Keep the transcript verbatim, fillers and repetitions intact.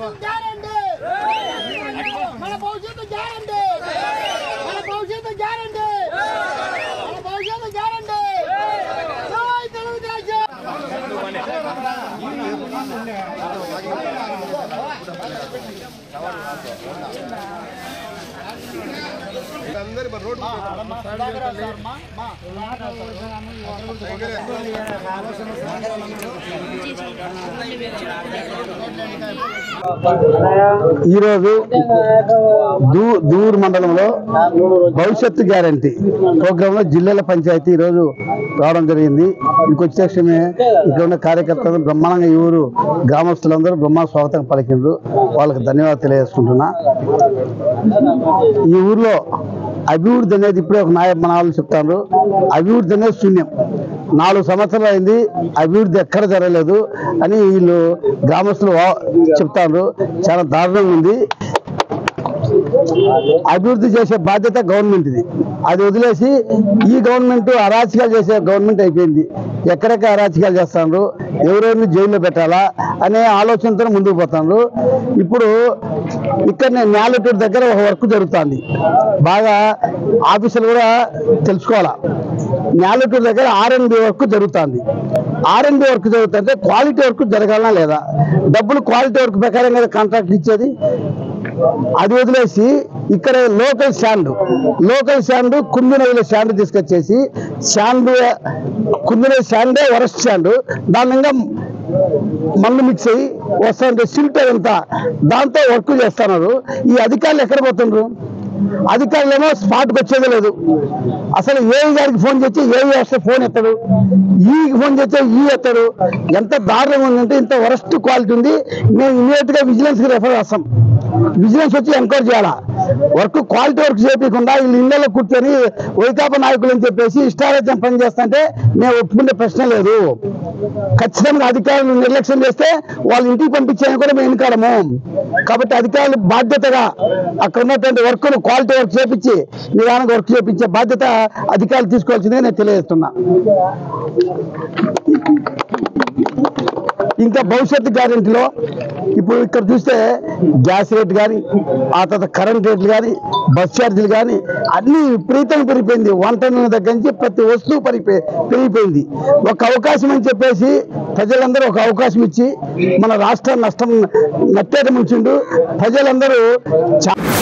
ఈరోజు దూర్ మండలంలో భవిష్యత్తు గ్యారంటీ ప్రోగ్రామ్ లో జిల్లాల పంచాయతీ ఈరోజు రావడం జరిగింది. ఇంకొచ్చే క్షణమే ఇక్కడ ఉన్న కార్యకర్తలు బ్రహ్మాండంగా ఈ ఊరు గ్రామస్తులందరూ బ్రహ్మాండ స్వాగతం పలికిండ్రు. వాళ్ళకి ధన్యవాదాలు తెలియజేసుకుంటున్నా. ఈ ఊర్లో అభివృద్ధి అనేది ఇప్పుడే ఒక నాయ మన వాళ్ళు చెప్తారు. అభివృద్ధి అనేది శూన్యం. నాలుగు సంవత్సరాలు అయింది, అభివృద్ధి ఎక్కడ జరగలేదు అని వీళ్ళు గ్రామస్తులు చెప్తారు. చాలా దారుణంగా ఉంది. అభివృద్ధి చేసే బాధ్యత గవర్నమెంట్ ఇది. అది వదిలేసి ఈ గవర్నమెంట్ అరాచకాలు చేసే గవర్నమెంట్ అయిపోయింది. ఎక్కడెక్కడ అరాచకాలు చేస్తున్నారు, ఎవరెవరిని జైల్లో పెట్టాలా అనే ఆలోచనతో ముందుకు పోతున్నారు. ఇప్పుడు ఇక్కడ న్యాలటూరు దగ్గర ఒక వర్క్ జరుగుతుంది. బాగా ఆఫీసులు కూడా తెలుసుకోవాలా. న్యాలటూరు దగ్గర ఆర్ అండ్ బి వర్క్ జరుగుతుంది. ఆర్ అండ్ బి వర్క్ జరుగుతుంటే క్వాలిటీ వర్క్ జరగాలనా లేదా? డబ్బులు క్వాలిటీ వర్క్ ప్రకారం కదా కాంట్రాక్ట్ ఇచ్చేది. అది వదిలేసి ఇక్కడ లోకల్ శాండ్ లోకల్ శాండ్ కుందినవిల శాండ్ తీసుకొచ్చేసి శాండ్ కుందిన శాండే వరస్ట్ శాండ్ దాని ఇంకా మన్ను మిక్స్ అయ్యి వస్తుంటే సిల్ట్ అంతా దాంతో వర్క్ చేస్తున్నారు. ఈ అధికారులు ఎక్కడ పోతున్నారు? అధికారులేమో స్పాట్కి వచ్చేది లేదు. అసలు ఏఈ గారికి ఫోన్ చేస్తే ఏఈ వస్తే ఫోన్ ఎత్తాడు, ఈకి ఫోన్ చేస్తే ఈ ఎత్తాడు. ఎంత దారుణంగా ఉందంటే ఇంత వరస్ట్ క్వాలిటీ ఉంది. మేము ఇమీడియట్ గా విజిలెన్స్ కి రెఫర్ చేస్తాం. విజిలెన్స్ వచ్చి ఎంక్వైరీ చేయాలా. వర్క్ క్వాలిటీ వర్క్ చేయకుండా వీళ్ళు ఇళ్లలో కూర్చొని వైకాపా నాయకులు అని చెప్పేసి ఇష్టారాజ్యం పని చేస్తుంటే మేము ఒప్పుకునే ప్రశ్న లేదు. ఖచ్చితంగా అధికారులు నిర్లక్ష్యం చేస్తే వాళ్ళు ఇంటికి పంపించేయని కూడా మేము ఎన్నికాడము. కాబట్టి అధికారులు బాధ్యతగా అక్కడ ఉన్నటువంటి వర్క్ ను క్వాలిటీ వర్క్ చేపించి నిదానంగా వర్క్ చేపించే బాధ్యత అధికారులు తీసుకోవాల్సిందిగా నేను తెలియజేస్తున్నా. ఇంకా భవిష్యత్తు గ్యారెంటీలో ఇప్పుడు ఇక్కడ చూస్తే గ్యాస్ రేట్ కానీ, ఆ తర్వాత కరెంట్ రేట్లు కానీ, బస్ ఛార్జీలు కానీ అన్ని విపరీతంగా పెరిగిపోయింది. వంట నూనె దగ్గర నుంచి ప్రతి వస్తువు పెరిగిపోయి పెరిగిపోయింది. ఒక అవకాశం అని చెప్పేసి ప్రజలందరూ ఒక అవకాశం ఇచ్చి మన రాష్ట్రం నష్టం నట్టేట ముంచిండు. ప్రజలందరూ చాలా